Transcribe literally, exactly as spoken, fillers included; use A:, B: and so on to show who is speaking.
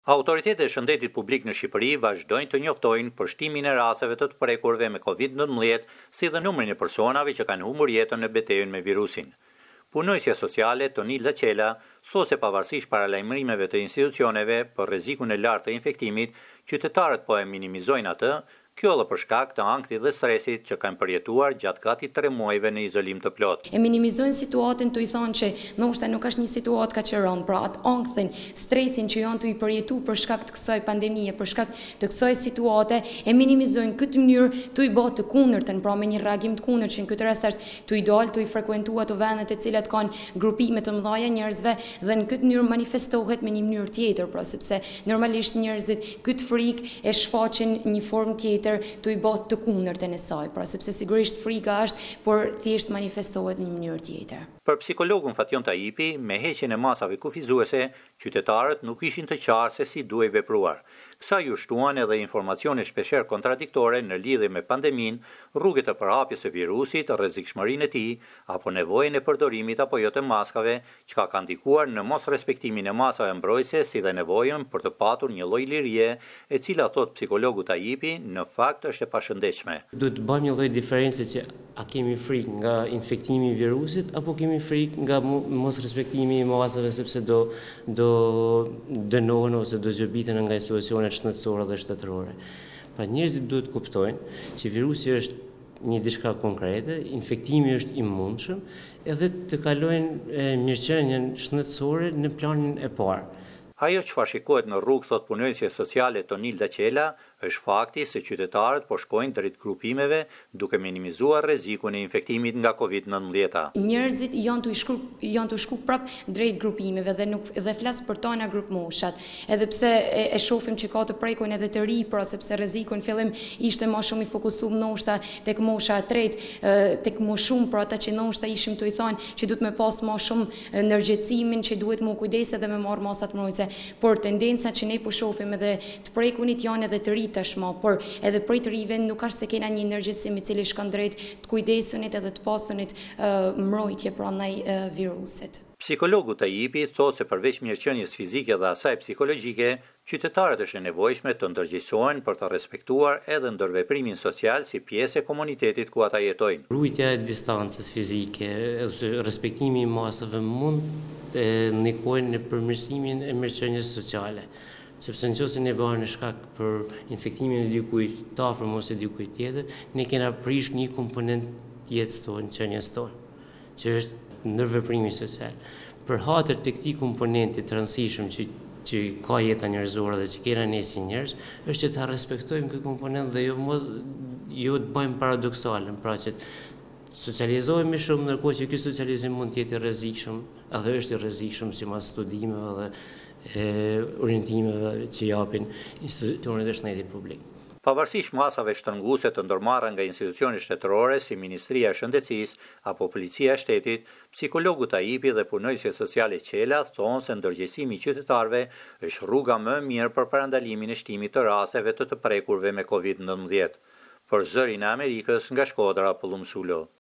A: Autoritetet e shëndetit publik në Shqipëri vazhdojnë të njoftojnë përshtimin e rasteve të të prekurve me kovid nëntëmbëdhjetë, si dhe numrin e personave që kanë humbur jetën në betejën me virusin. Punojësja sociale Tonilda Qela thosë se pavarësisht paralajmërimeve të institucioneve për rrezikun e lartë të infektimit, qytetarët po e minimizojnë atë. Kjo edhe për shkak të ankthit dhe stresit që kanë përjetuar gjatë gati tre muajve në izolim të plot.
B: E minimizojnë situatën të i thonë që ndoshta nuk është një situatë ka qëron, pra atë ankthin, stresin që janë të i përjetu për shkak të kësaj pandemie, për shkak të kësaj situate, e minimizojnë këtë mënyrë të i bë të kundërtën, pra me një reagim të kundërt që në këtë rast është të i dalë, të i frekuentuar ato vende të cilat kanë grupime të mëdha njerëzve dhe në këtë mënyrë manifestohet me një mënyrë tjetër, pra sepse normalisht njerëzit këtë frikë e shfaqin një formë tjetër të i bot të kundërtën e saj, pra sepse sigurisht frika është, por thjesht manifestohet në një mënyrë tjetër.
A: Për psikologun Fatjon Tajipi, me heqjen e masave kufizuese, qytetarët nuk ishin të qartë se si duhej vepruar. Kësaj ju shtuan edhe informacione shpeshherë kontradiktore në lidhje me pandemin, rrugët e përhapjes së virusit, rrezikshmërinë e tij, apo nevojën e përdorimit apo jo të maskave, çka ka ndikuar në mos respektimin e masave mbrojtëse, si dhe nevojën për të patur një lloj lirie, e cila thot psikologu Tajipi, në fakt është e pashëndetshme.
C: Duhet të bëjmë një lloj diferencë që a kemi frikë nga infektimi i virusit apo kemi frikë nga mos respektimi i masave sepse do do dënohen ose do zgjobiten nga institucionet shëndetësore dhe shtetërore. Pra njerëzit duhet kuptojnë që virusi është një diçka konkrete, infektimi është i mundshëm, edhe të kalojnë mirëqenien shëndetësore në planin e parë.
A: Ajo çfarë shikohet në rrugë, thot punojësja sociale Tonilda Qela, është fakti se qytetarët po shkojnë drejt grupimeve duke minimizuar rrezikun e infektimit nga kovid nëntëmbëdhjetë.
B: Njerëzit janë të shku janë të shku prap drejt grupimeve dhe nuk dhe flas për tona grup moshat. Edhe pse e, e shohim që ka të prekun edhe të ri, pra sepse rreziku në fillim ishte më shumë i fokusuar ndoshta tek mosha e tretë, tek më shumë për ata që ndoshta ishim të i thonë që duhet me pas më shumë ndërgjegjësimin që duhet më kujdes edhe me marr masat mbrojtëse, por tendencat që ne po shohim edhe të prekunit janë edhe të ri tashmë, por edhe prej të rive nuk është se kena një ndërgjegjësim i cili shkon drejt të kujdesunit edhe të pasunit uh, mbrojtje prandaj uh, virusit.
A: Psikologu Tajipi thotë se përveç mirëqenies fizike dhe asaj psikologjike, qytetarët është e nevojshme të ndërgjegjësohen për të respektuar edhe ndërveprimin social si pjesë e komunitetit ku ata jetojnë.
C: Ruajtja e distancës fizike ose respektimi i masave mund të ndikojnë në përmirësimin e mirëqenies sociale. Sepse nëse ne bëhen në shkak për infektimin e dikujt të afërm ose dikujt tjetër, ne kena prish një komponent jetës tonë, qenies tonë, që është ndërveprimi social. Për hatër të këtij komponenti të rëndësishëm që që ka jeta njerëzore dhe që kena ne si njerëz, është që ta respektojmë këtë komponent dhe jo mos jo të bëjmë paradoksale, pra që socializohemi shumë ndërkohë që ky socializim mund të jetë i rrezikshëm, edhe është i rrezikshëm sipas studimeve dhe e orientimeve që japin institucionet e shëndetit publik.
A: Pavarësisht masave shtrënguese të ndërmarra nga institucionet shtetërore si Ministria e Shëndetësisë apo Policia e Shtetit, psikologu Tajipi dhe punojësja sociale Qela thonë se ndërgjegjësimi i qytetarëve është rruga më e mirë për parandalimin e shtimit të rasteve të të prekurve me kovid nëntëmbëdhjetë. Për Zërin e Amerikës nga Shkodra, Pullumsulo.